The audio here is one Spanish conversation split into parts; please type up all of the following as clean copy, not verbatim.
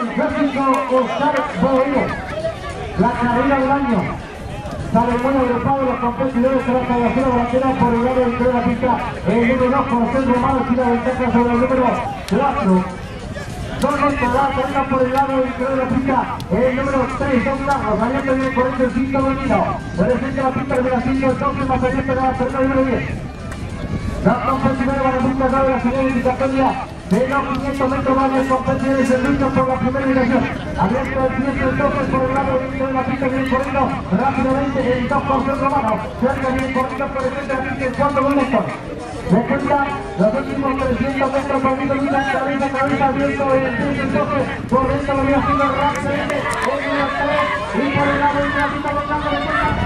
el clásico Oscar Boedo. La carrera del año. Sale muy agrupado los competidores de la cabecera delantera por el lado de la pista. El número 2 con José Romano tira ventaja sobre el número 4. Dos entradas, venga por el lado de la pista. El número 3, Don Carlos, saliendo bien corriendo el 5 Domino. Presenta la pista de la 5, entonces más allá de la tercera número 10. Los competidores van a buscar de la señal indicatoria de los 500 metros más de competidores en lucha por la primera ubicación. Abierto el 10 entonces por el lado de la pista, viene corriendo rápidamente el 2 por José Romano. Cerca viene corriendo por el frente de la pista el 4 con Néstor. Se cuenta los últimos 300 metros por Vito Luna, cabeza abierto el 10 entonces, por dentro lo voy haciendo rápidamente, el número 3 y por el lado de la pista buscando de cuenta.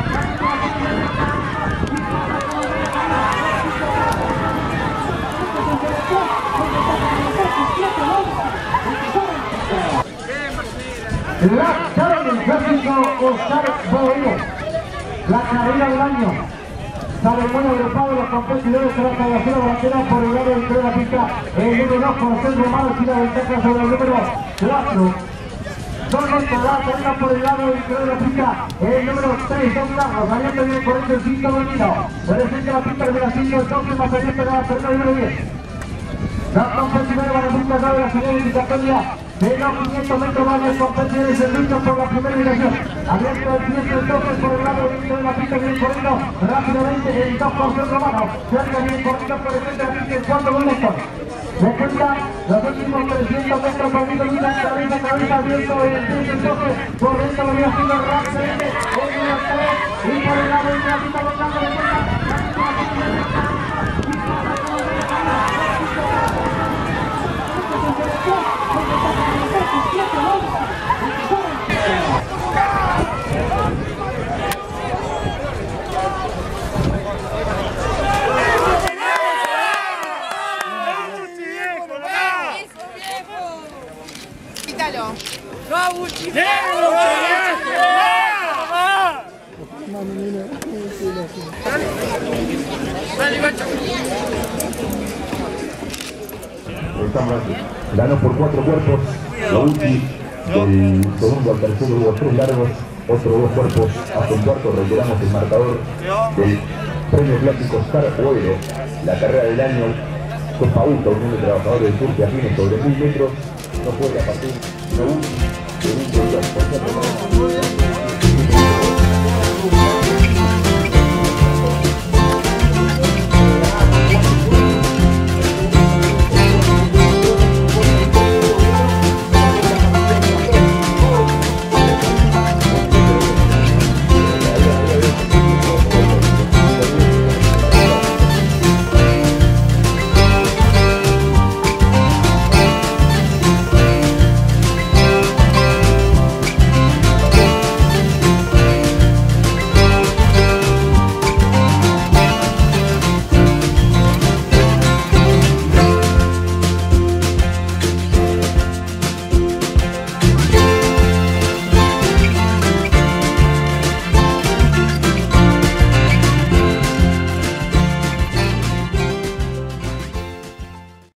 La cara del clásico Oscar Boedo. La carrera del año. Sale muy agrupado los competidores de la cabecera delantera por el lado de la pista. El número 2 con José Romano tira ventaja sobre el número 4. Dos entradas, venga por el lado de la pista. El número 3, Don Carlos, saliendo bien corriendo el 5 Domino. Presenta la pista de la 5, entonces más allá de la tercera número 10. Los competidores van a buscar de la señal indicatoria de los 500 metros más de competidores en lucha por la primera ubicación. Abierto el 10 entonces por el lado de la pista, viene corriendo rápidamente el 2 por José Romano. Cerca viene corriendo por el frente de la pista el 4 con Néstor. Se cuenta los últimos 300 metros por Vito Luna, cabeza abierto el 10 entonces, por dentro lo voy haciendo rápidamente el número 3 y por el lado de la pista buscando de cuenta. Ganó por 4 cuerpos, la ulti del segundo al tercero hubo 3 largos, otros 2 cuerpos hasta un cuarto. Reiteramos el marcador del premio clásico Oscar Boedo. La carrera del año fue Pauta, Unión de Trabajadores del Sur, que afines sobre 1000 metros, no fue a partir de